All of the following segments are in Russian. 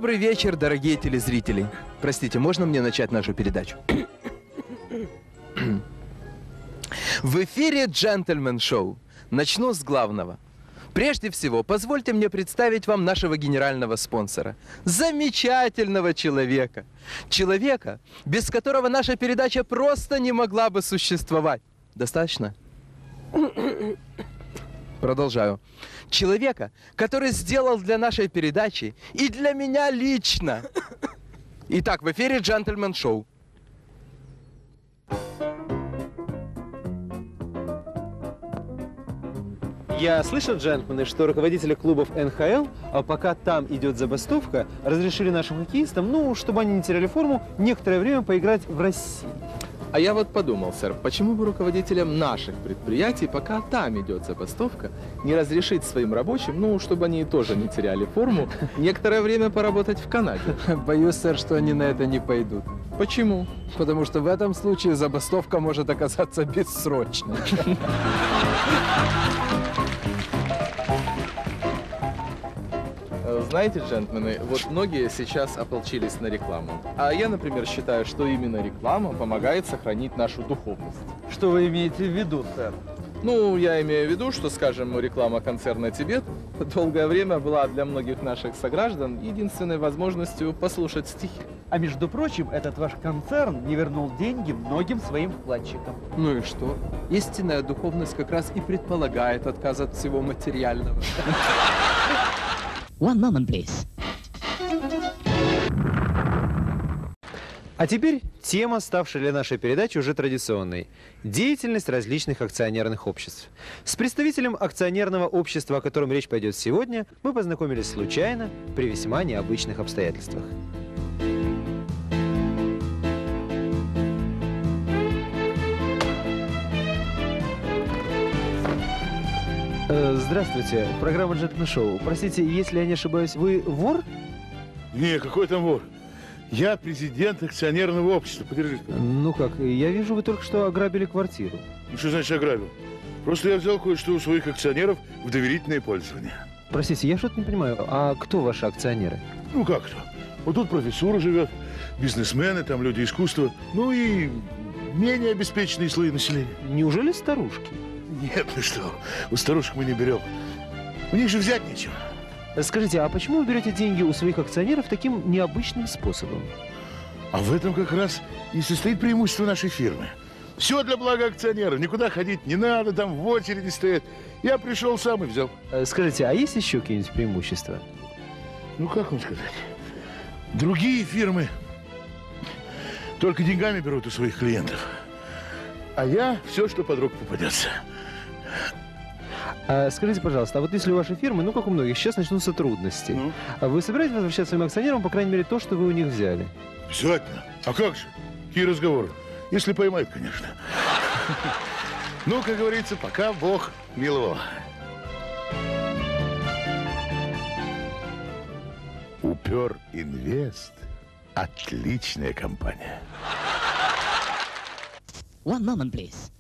Добрый вечер, дорогие телезрители. Простите, можно мне начать нашу передачу? В эфире «Джентльмен Шоу». Начну с главного. Прежде всего, позвольте мне представить вам нашего генерального спонсора. Замечательного человека. Человека, без которого наша передача просто не могла бы существовать. Достаточно? Продолжаю. Человека, который сделал для нашей передачи и для меня лично. Итак, в эфире «Джентльмен Шоу». Я слышал, джентльмены, что руководители клубов НХЛ, пока там идет забастовка, разрешили нашим хоккеистам, чтобы они не теряли форму, некоторое время поиграть в России. А я вот подумал, сэр, почему бы руководителям наших предприятий, пока там идет забастовка, не разрешить своим рабочим, чтобы они тоже не теряли форму, некоторое время поработать в Канаде? Боюсь, сэр, что они на это не пойдут. Почему? Потому что в этом случае забастовка может оказаться бессрочной. Знаете, джентльмены, вот многие сейчас ополчились на рекламу. А я, например, считаю, что именно реклама помогает сохранить нашу духовность. Что вы имеете в виду, сэр? Я имею в виду, что, скажем, реклама концерна «Тибет» долгое время была для многих наших сограждан единственной возможностью послушать стихи. А между прочим, этот ваш концерн не вернул деньги многим своим вкладчикам. Ну и что? Истинная духовность как раз и предполагает отказ от всего материального. One moment, please. А теперь тема, ставшая для нашей передачи уже традиционной. Деятельность различных акционерных обществ. С представителем акционерного общества, о котором речь пойдет сегодня, мы познакомились случайно при весьма необычных обстоятельствах. Здравствуйте, программа «Джентльмен Шоу». Простите, если я не ошибаюсь, вы вор? Не, какой там вор? Я президент акционерного общества. Подержите. Ну как, я вижу, вы только что ограбили квартиру. Ну что значит ограбил? Просто я взял кое-что у своих акционеров в доверительное пользование. Простите, я что-то не понимаю, а кто ваши акционеры? Ну как кто? Вот тут профессура живет, бизнесмены, там люди искусства, и менее обеспеченные слои населения. Неужели старушки? Нет, ну что, у старушек мы не берем. У них же взять нечего. Скажите, а почему вы берете деньги у своих акционеров таким необычным способом? А в этом как раз и состоит преимущество нашей фирмы. Все для блага акционеров, никуда ходить не надо, там в очереди стоять. Я пришел сам и взял. Скажите, а есть еще какие-нибудь преимущества? Ну, как вам сказать? Другие фирмы только деньгами берут у своих клиентов. А я все, что под руку попадется. Скажите, пожалуйста, а вот если у вашей фирмы, как у многих, сейчас начнутся трудности, вы собираетесь возвращать своим акционерам, по крайней мере, то, что вы у них взяли? Обязательно. А как же? Какие разговоры? Если поймают, конечно. Как говорится, пока Бог миловал. Упер Инвест. Отличная компания. One moment, please.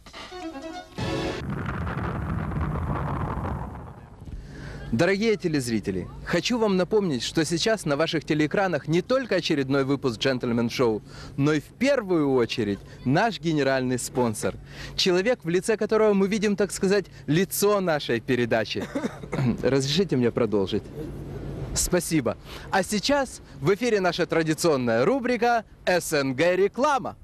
Дорогие телезрители, хочу вам напомнить, что сейчас на ваших телеэкранах не только очередной выпуск «Джентльмен Шоу», но и в первую очередь наш генеральный спонсор. Человек, в лице которого мы видим, так сказать, лицо нашей передачи. Разрешите мне продолжить? Спасибо. А сейчас в эфире наша традиционная рубрика «СНГ реклама».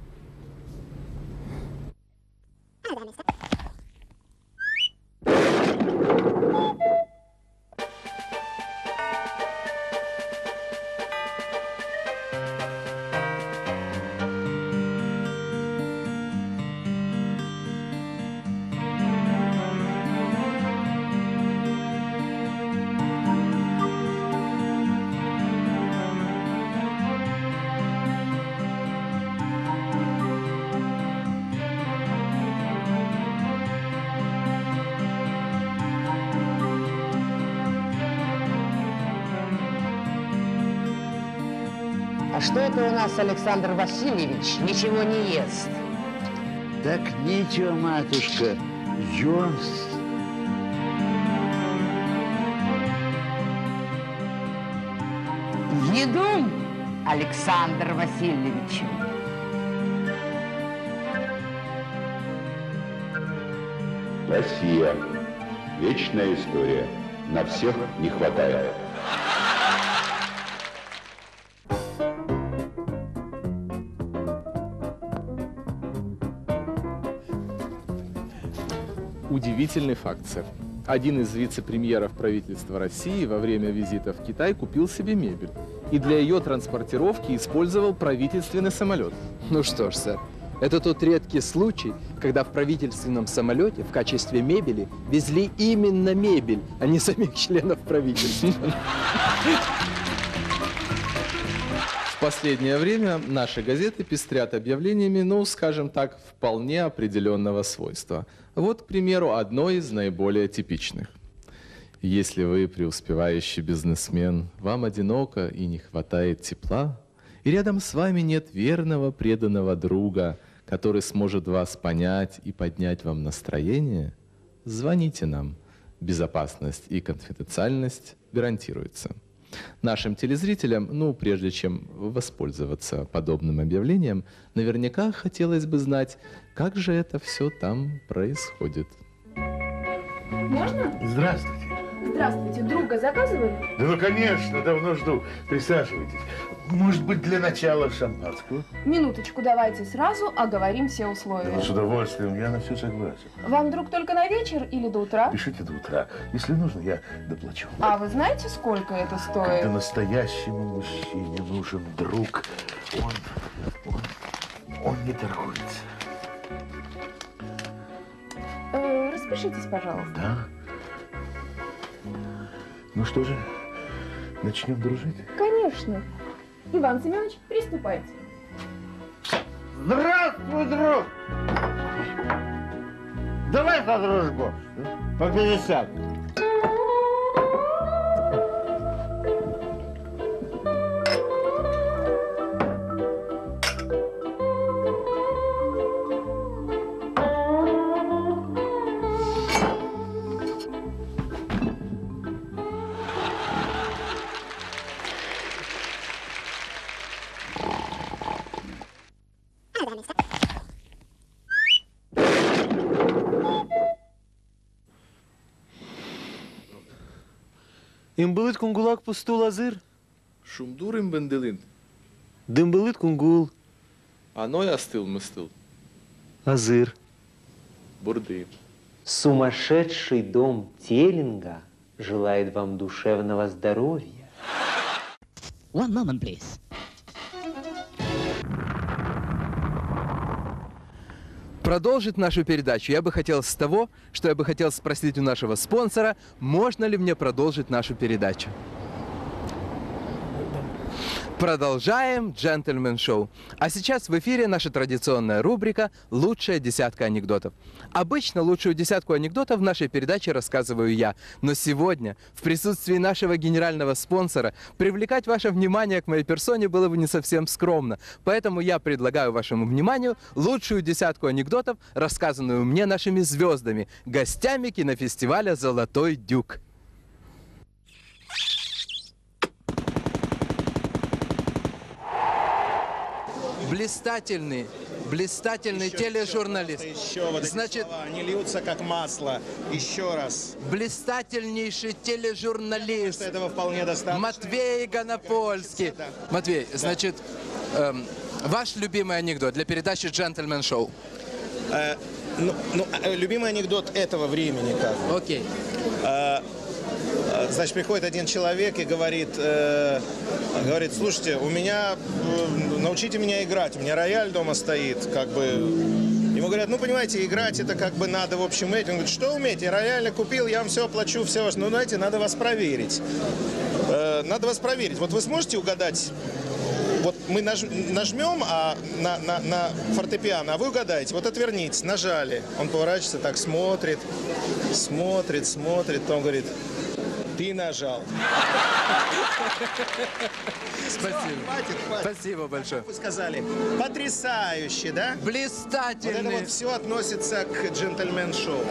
А что это у нас Александр Васильевич ничего не ест? Так нечего, матушка, ест. Ведун Александр Васильевич. Россия. Вечная история. На всех не хватает. Удивительный факт, сэр. Один из вице-премьеров правительства России во время визита в Китай купил себе мебель и для ее транспортировки использовал правительственный самолет. Ну что ж, сэр, это тот редкий случай, когда в правительственном самолете в качестве мебели везли именно мебель, а не самих членов правительства. В последнее время наши газеты пестрят объявлениями, ну, скажем так, вполне определенного свойства. Вот, к примеру, одно из наиболее типичных. Если вы преуспевающий бизнесмен, вам одиноко и не хватает тепла, и рядом с вами нет верного преданного друга, который сможет вас понять и поднять вам настроение, звоните нам. Безопасность и конфиденциальность гарантируются. Нашим телезрителям, ну, прежде чем воспользоваться подобным объявлением, наверняка хотелось бы знать, как же это все там происходит. Можно? Здравствуйте. Здравствуйте. Друга заказывали? Да ну, конечно, давно жду. Присаживайтесь. Может быть, для начала шампанского? Минуточку, давайте сразу оговорим все условия. Да, с удовольствием, я на все согласен. Вам друг только на вечер или до утра? Пишите до утра. Если нужно, я доплачу. А вы знаете, сколько это Когда стоит? настоящему мужчине нужен друг, он не торгуется. Распишитесь, пожалуйста. Да? Ну что же, начнем дружить? Конечно. Иван Семенович, приступайте. Здравствуй, друг! Давай за дружбу. По 50. Имбылыт кунгулак пустул азыр. Шумдур им бенделин. Дымбылыт кунгул Оно и остыл мыстыл. азыр. Бурды. Сумасшедший дом Теллинга желает вам душевного здоровья. One moment, please. Продолжить нашу передачу я бы хотел с того, что я бы хотел спросить у нашего спонсора, можно ли мне продолжить нашу передачу. Продолжаем джентльмен-шоу. А сейчас в эфире наша традиционная рубрика «Лучшая десятка анекдотов». Обычно лучшую десятку анекдотов в нашей передаче рассказываю я. Но сегодня, в присутствии нашего генерального спонсора, привлекать ваше внимание к моей персоне было бы не совсем скромно. Поэтому я предлагаю вашему вниманию лучшую десятку анекдотов, рассказанную мне нашими звездами, гостями кинофестиваля «Золотой дюк». Блистательный тележурналист. Еще вот Значит, слова, они льются как масло. Еще раз. Блистательнейший тележурналист. Этого вполне достаточно. Матвей Гонопольский. Да. Матвей, значит, ваш любимый анекдот для передачи «Джентльмен-шоу». Любимый анекдот этого времени как бы. Окей. Значит, приходит один человек и говорит, слушайте, научите меня играть, у меня рояль дома стоит, как бы. Ему говорят, ну, понимаете, играть это как бы надо, в общем, этим. Он говорит, что умеете, рояль купил, я вам все оплачу, все. Ну, знаете, надо вас проверить. Вот вы сможете угадать? Вот мы нажмем на фортепиано, а вы угадаете. Вот отвернитесь, нажали. Он поворачивается, так смотрит, потом говорит, ты нажал. Спасибо. Хватит. Спасибо большое. Вы сказали, потрясающе, да? Блистательный. Вот это вот все относится к джентльмен-шоу.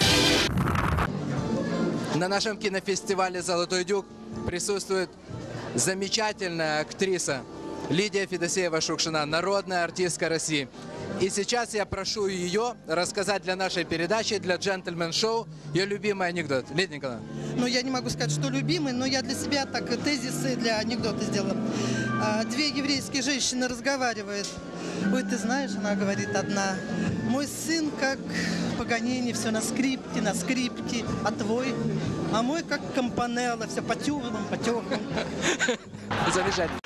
На нашем кинофестивале «Золотой дюк» присутствует замечательная актриса Лидия Федосеева-Шукшина, народная артистка России. И сейчас я прошу ее рассказать для нашей передачи, для «Джентльмен-шоу», ее любимый анекдот. Лидия Николаевна. Ну, я не могу сказать, что любимый, но я для себя так тезисы для анекдота сделала. Две еврейские женщины разговаривают. Ой, ты знаешь, она говорит одна: мой сын как Паганини, все на скрипке, а твой? А мой как Кампанелло, все по тюрьмам. Замечательно.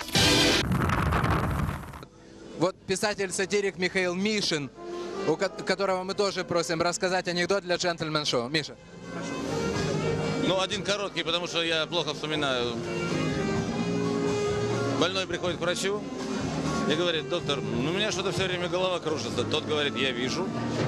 Вот писатель-сатирик Михаил Мишин, у которого мы тоже просим рассказать анекдот для «Джентльмен-шоу». Миша. Ну, один короткий, потому что я плохо вспоминаю. Больной приходит к врачу и говорит: доктор, ну у меня что-то все время голова кружится. Тот говорит: я вижу.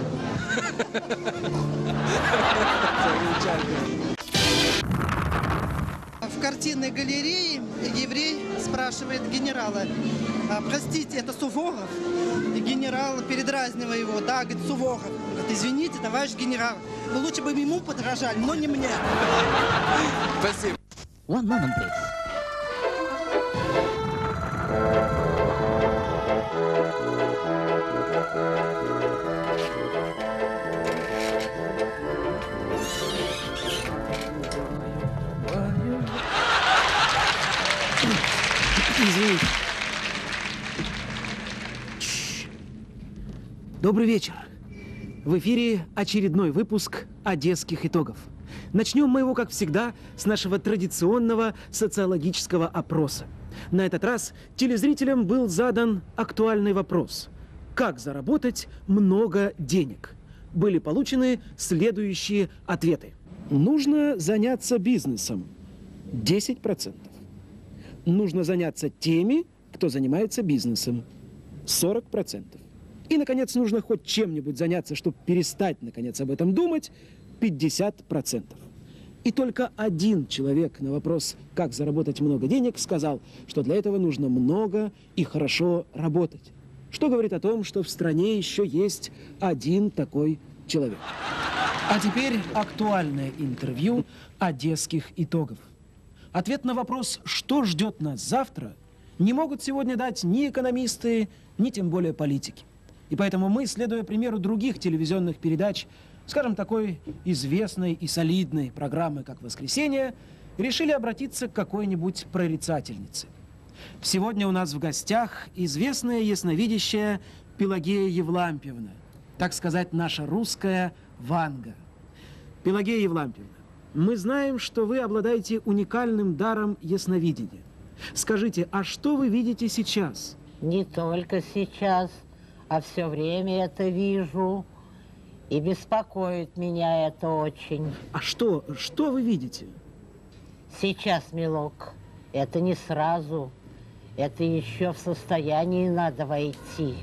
В картинной галерее еврей спрашивает генерала: простите, это Суворов? И генерал, передразнивая его: да, говорит, Суворов. Говорит: извините, товарищ генерал, вы лучше бы ему подражали, но не мне. Спасибо. One moment, please. Извините. Добрый вечер. В эфире очередной выпуск «Одесских итогов». Начнем мы его, как всегда, с нашего традиционного социологического опроса. На этот раз телезрителям был задан актуальный вопрос: как заработать много денег? Были получены следующие ответы. Нужно заняться бизнесом – 10%. Нужно заняться теми, кто занимается бизнесом – 40%. И, наконец, нужно хоть чем-нибудь заняться, чтобы перестать, наконец, об этом думать – 50%. И только один человек на вопрос, как заработать много денег, сказал, что для этого нужно много и хорошо работать. Что говорит о том, что в стране еще есть один такой человек. А теперь актуальное интервью «Одесских итогов». Ответ на вопрос, что ждет нас завтра, не могут сегодня дать ни экономисты, ни тем более политики. И поэтому мы, следуя примеру других телевизионных передач, скажем, такой известной и солидной программы, как «Воскресенье», решили обратиться к какой-нибудь прорицательнице. Сегодня у нас в гостях известная ясновидящая Пелагея Евлампиевна, так сказать, наша русская Ванга. Пелагея Евлампиевна, мы знаем, что вы обладаете уникальным даром ясновидения. Скажите, а что вы видите сейчас? Не только сейчас, а все время это вижу. И беспокоит меня это очень. А что вы видите? Сейчас, милок, это не сразу. Это еще в состоянии надо войти.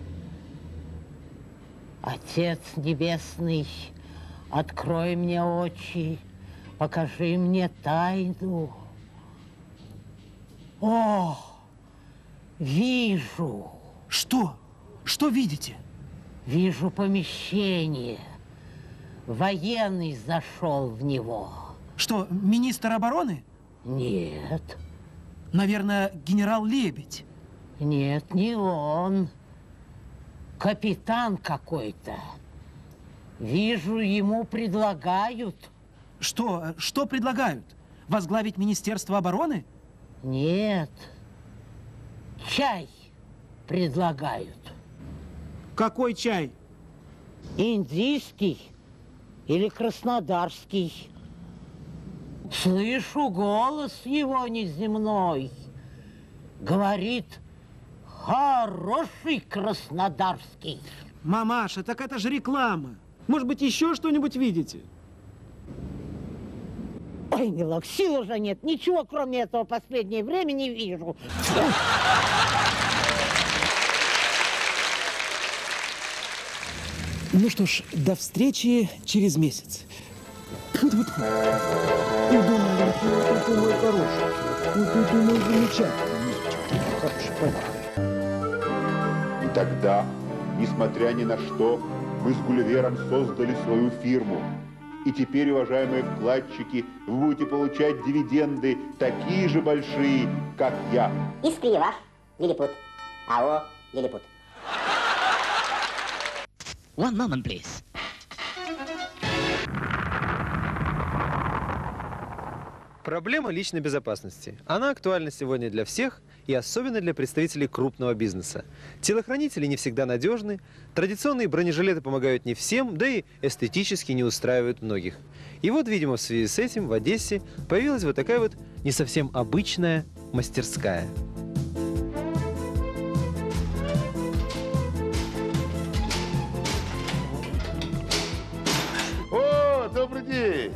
Отец Небесный, открой мне очи, покажи мне тайну. О, вижу. Что? Что видите? Вижу помещение. Военный зашел в него. Что, министр обороны? Нет. Наверное, генерал Лебедь. Нет, не он. Капитан какой-то. Вижу, ему предлагают. Что предлагают? Возглавить Министерство обороны? Нет. Чай предлагают. Какой чай? Индийский или краснодарский. Слышу голос его неземной. Говорит: хороший краснодарский. Мамаша, так это же реклама. Может быть, еще что-нибудь видите? Ой, милок, сил уже нет. Ничего, кроме этого, в последнее время не вижу. Ну что ж, до встречи через месяц. Ой, думаю, хороший. Ой, думаю, замечательный. Хороший. И тогда, несмотря ни на что, мы с Гулливером создали свою фирму. И теперь, уважаемые вкладчики, вы будете получать дивиденды такие же большие, как я. Искренне ваш, Лилипут. АО «Лилипут». One moment, please. Проблема личной безопасности. Она актуальна сегодня для всех и особенно для представителей крупного бизнеса. Телохранители не всегда надежны, традиционные бронежилеты помогают не всем, да и эстетически не устраивают многих. И вот, видимо, в связи с этим в Одессе появилась вот такая вот не совсем обычная мастерская. О, добрый день!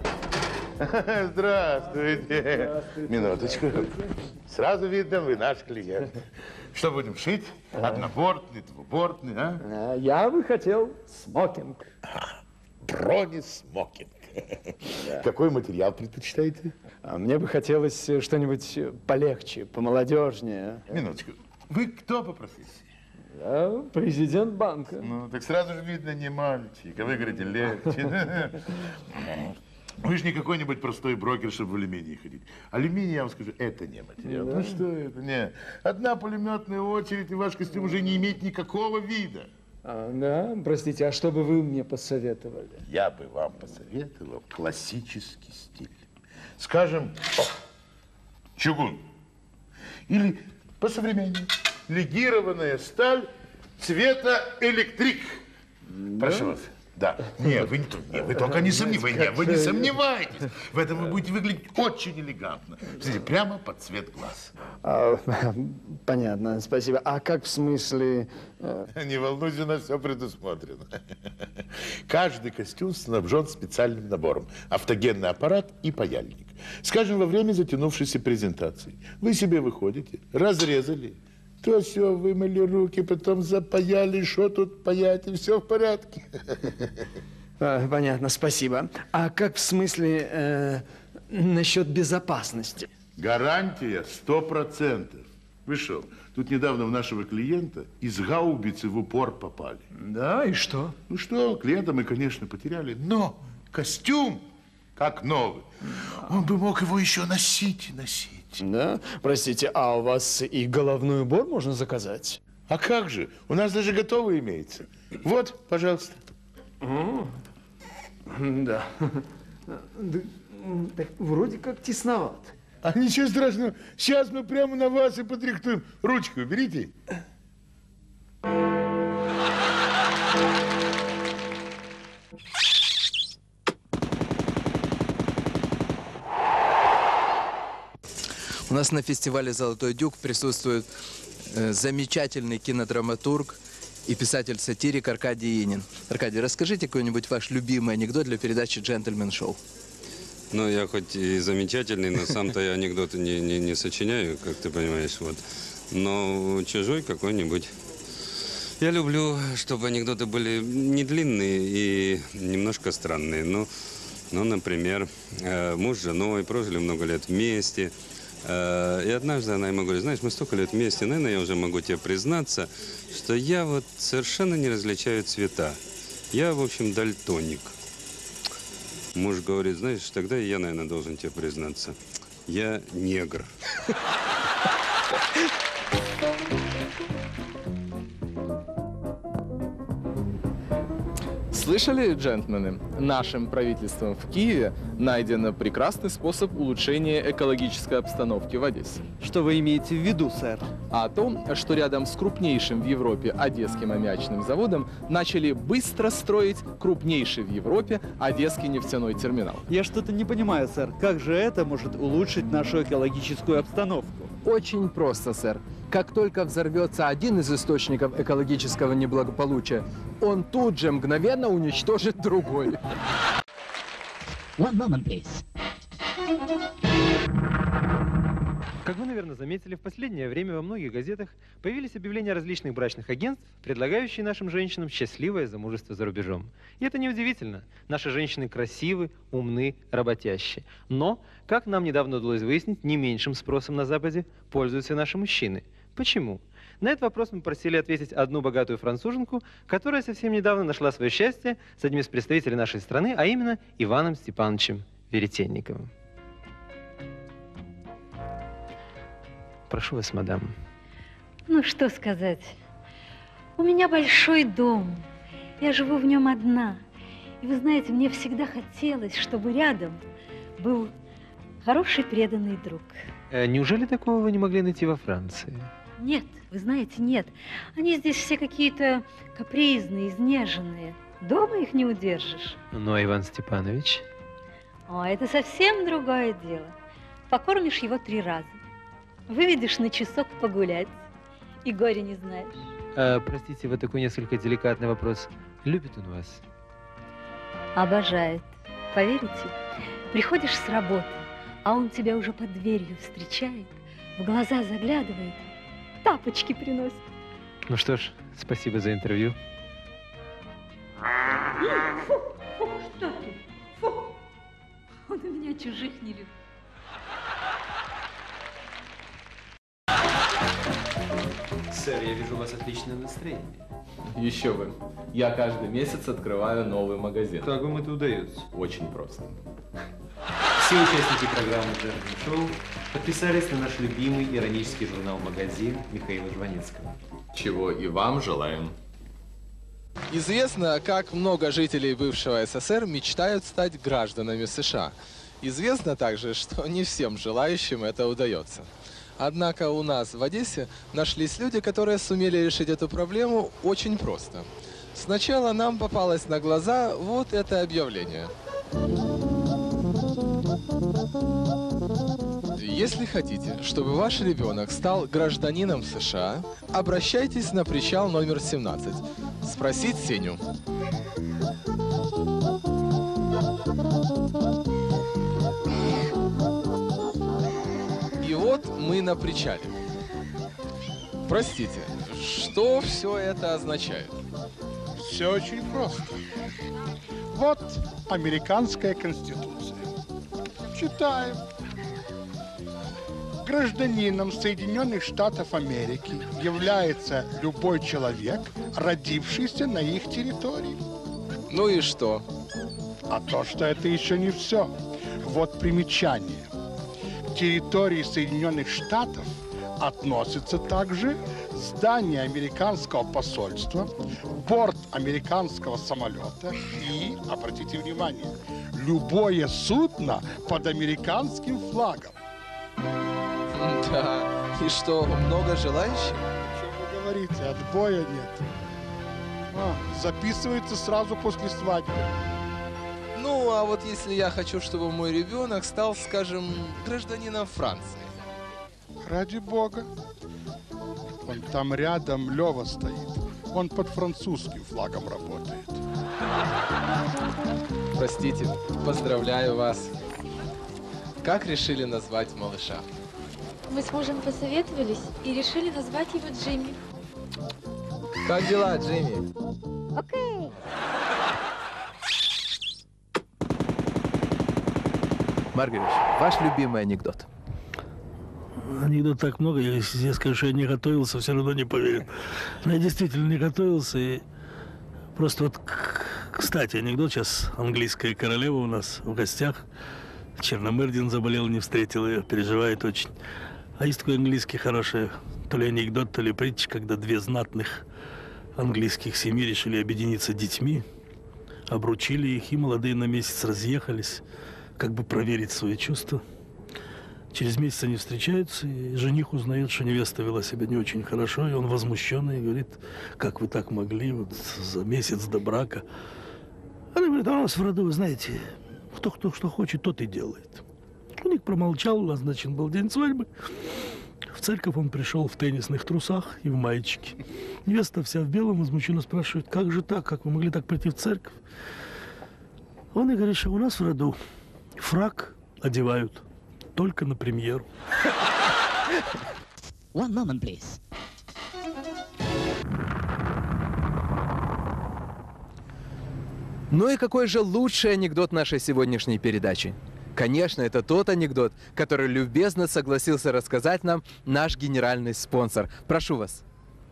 Здравствуйте. Минуточку. Сразу видно, вы наш клиент. Что будем шить? Однобортный, двубортный, а? Я бы хотел смокинг. Бронесмокинг. Какой материал предпочитаете? Мне бы хотелось что-нибудь полегче, помолодежнее. Минуточку. Вы кто по профессии? Я президент банка. Ну, так сразу же видно, не мальчик, а вы говорите, легче. Вы же не какой-нибудь простой брокер, чтобы в алюминии ходить. Алюминий, я вам скажу, это не материал. Да. Ну что это? Не. Одна пулеметная очередь, и ваш костюм уже не имеет никакого вида. Да, простите, а что бы вы мне посоветовали? Я бы вам посоветовал классический стиль. Скажем, чугун. Или по-современнему легированная сталь цвета электрик. Да? Прошу вас. Да. Нет, вы только не сомневайтесь. Вы не сомневайтесь. В этом вы будете выглядеть очень элегантно. Смотрите, прямо под цвет глаз. Понятно, спасибо. А как в смысле... Не волнуйся, у нас все предусмотрено. Каждый костюм снабжен специальным набором. Автогенный аппарат и паяльник. Скажем, во время затянувшейся презентации вы себе выходите, разрезали, то все, вымыли руки, потом запаяли, что тут паять, и все в порядке. Понятно, спасибо. А как в смысле насчет безопасности? Гарантия 100%. Вы что, тут недавно в нашего клиента из гаубицы в упор попали. Да, и что? Ну что, клиента мы, конечно, потеряли, но костюм как новый. Он бы мог его еще носить и носить. Да? Простите, а у вас и головной убор можно заказать? А как же? У нас даже готовый имеется. Вот, пожалуйста. Да. Так вроде как тесноват. А ничего страшного. Сейчас мы прямо на вас и подрихтуем. Ручку уберите. У нас на фестивале «Золотой дюк» присутствует замечательный кинодраматург и писатель-сатирик Аркадий Енин. Аркадий, расскажите какой-нибудь ваш любимый анекдот для передачи «Джентльмен Шоу». Ну, я хоть и замечательный, но сам-то я анекдоты не сочиняю, как ты понимаешь, вот. Но чужой какой-нибудь. Я люблю, чтобы анекдоты были не длинные и немножко странные. Ну, например, муж с женой прожили много лет вместе. И однажды она ему говорит: знаешь, мы столько лет вместе, наверное, я уже могу тебе признаться, что я вот совершенно не различаю цвета. Я, в общем, дальтоник. Муж говорит: знаешь, тогда и я, наверное, должен тебе признаться. Я негр. Слышали, джентльмены? Нашим правительством в Киеве найден прекрасный способ улучшения экологической обстановки в Одессе. Что вы имеете в виду, сэр? А о том, что рядом с крупнейшим в Европе Одесским аммиачным заводом начали быстро строить крупнейший в Европе Одесский нефтяной терминал. Я что-то не понимаю, сэр. Как же это может улучшить нашу экологическую обстановку? Очень просто, сэр. Как только взорвется один из источников экологического неблагополучия, он тут же мгновенно уничтожит другой. One moment, please. Как вы, наверное, заметили, в последнее время во многих газетах появились объявления различных брачных агентств, предлагающие нашим женщинам счастливое замужество за рубежом. И это неудивительно. Наши женщины красивы, умны, работящие. Но, как нам недавно удалось выяснить, не меньшим спросом на Западе пользуются наши мужчины. Почему? На этот вопрос мы просили ответить одну богатую француженку, которая совсем недавно нашла свое счастье с одним из представителей нашей страны, а именно Иваном Степановичем Веретенниковым. Прошу вас, мадам. Ну, что сказать. У меня большой дом. Я живу в нем одна. И вы знаете, мне всегда хотелось, чтобы рядом был хороший преданный друг. Неужели такого вы не могли найти во Франции? Нет, вы знаете, нет. Они здесь все какие-то капризные, изнеженные. Дома их не удержишь. Ну, а Иван Степанович? О, это совсем другое дело. Покормишь его 3 раза. Выведешь на часок погулять. И горя не знаешь. Простите, вот такой несколько деликатный вопрос. Любит он вас? Обожает. Поверите? Приходишь с работы, а он тебя уже под дверью встречает, в глаза заглядывает, тапочки приносит. Ну что ж, спасибо за интервью. Фу, что ты? Фу! Он у меня чужих не любит. Сэр, я вижу у вас отличное настроение. Еще бы. Я каждый месяц открываю новый магазин. Как вам это удается? Очень просто. Все участники программы «Джентльмен Шоу» подписались на наш любимый иронический журнал «Магазин» Михаила Жванецкого. Чего и вам желаем. Известно, как много жителей бывшего СССР мечтают стать гражданами США. Известно также, что не всем желающим это удается. Однако у нас в Одессе нашлись люди, которые сумели решить эту проблему очень просто. Сначала нам попалось на глаза вот это объявление. Если хотите, чтобы ваш ребенок стал гражданином США, обращайтесь на причал номер 17. Спросить Сеню. И вот мы на причале. Простите, что все это означает? Все очень просто. Вот американская конституция. Читаем. Гражданином Соединенных Штатов Америки является любой человек, родившийся на их территории. Ну и что? А то, что это еще не все. Вот примечание. К территории Соединенных Штатов относятся также здание американского посольства, борт американского самолета и, обратите внимание, любое судно под американским флагом. Да, и что, много желающих? О чем вы говорите? Отбоя нет. Записывается сразу после свадьбы. Ну, а вот если я хочу, чтобы мой ребенок стал, скажем, гражданином Франции? Ради бога. Он там рядом, Лёва стоит. Он под французским флагом работает. Простите, поздравляю вас. Как решили назвать малыша? Мы с мужем посоветовались и решили назвать его Джимми. Как дела, Джимми? Окей. Маргаret, ваш любимый анекдот. Анекдот так много, если я скажу, что я не готовился, все равно не поверят. Но я действительно не готовился. И просто вот, кстати, анекдот сейчас. Английская королева у нас в гостях. Черномырдин заболел, не встретил ее, переживает очень. А есть такой английский хороший, то ли анекдот, то ли притча, когда 2 знатных английских семьи решили объединиться детьми, обручили их, и молодые на месяц разъехались, как бы проверить свои чувства. Через месяц они встречаются, и жених узнает, что невеста вела себя не очень хорошо, и он возмущенный говорит: как вы так могли вот за месяц до брака? Она говорит: а у нас в роду, вы знаете, кто что хочет, тот и делает. Жених промолчал, назначен был день свадьбы. В церковь он пришел в теннисных трусах и в маечке. Невеста вся в белом, возмущенно спрашивает: как же так, как вы могли так прийти в церковь? Он и говорит, что у нас в роду фрак одевают только на премьеру. One moment, please. Ну и какой же лучший анекдот нашей сегодняшней передачи? Конечно, это тот анекдот, который любезно согласился рассказать нам наш генеральный спонсор. Прошу вас.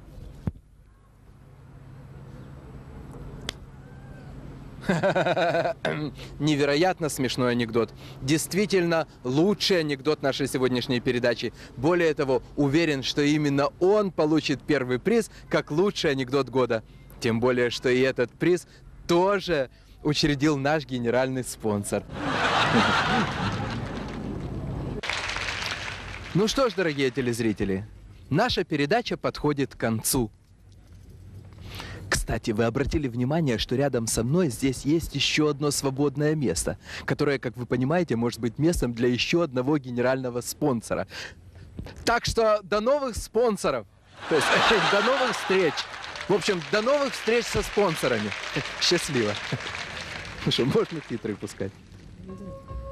Невероятно смешной анекдот. Действительно лучший анекдот нашей сегодняшней передачи. Более того, уверен, что именно он получит первый приз как лучший анекдот года. Тем более, что и этот приз тоже учредил наш генеральный спонсор. Ну что ж, дорогие телезрители, наша передача подходит к концу. Кстати, вы обратили внимание, что рядом со мной здесь есть еще одно свободное место, которое, как вы понимаете, может быть местом для еще одного генерального спонсора. Так что до новых спонсоров, то есть до новых встреч. В общем, до новых встреч со спонсорами. Счастливо. Ну что, можно титры пускать?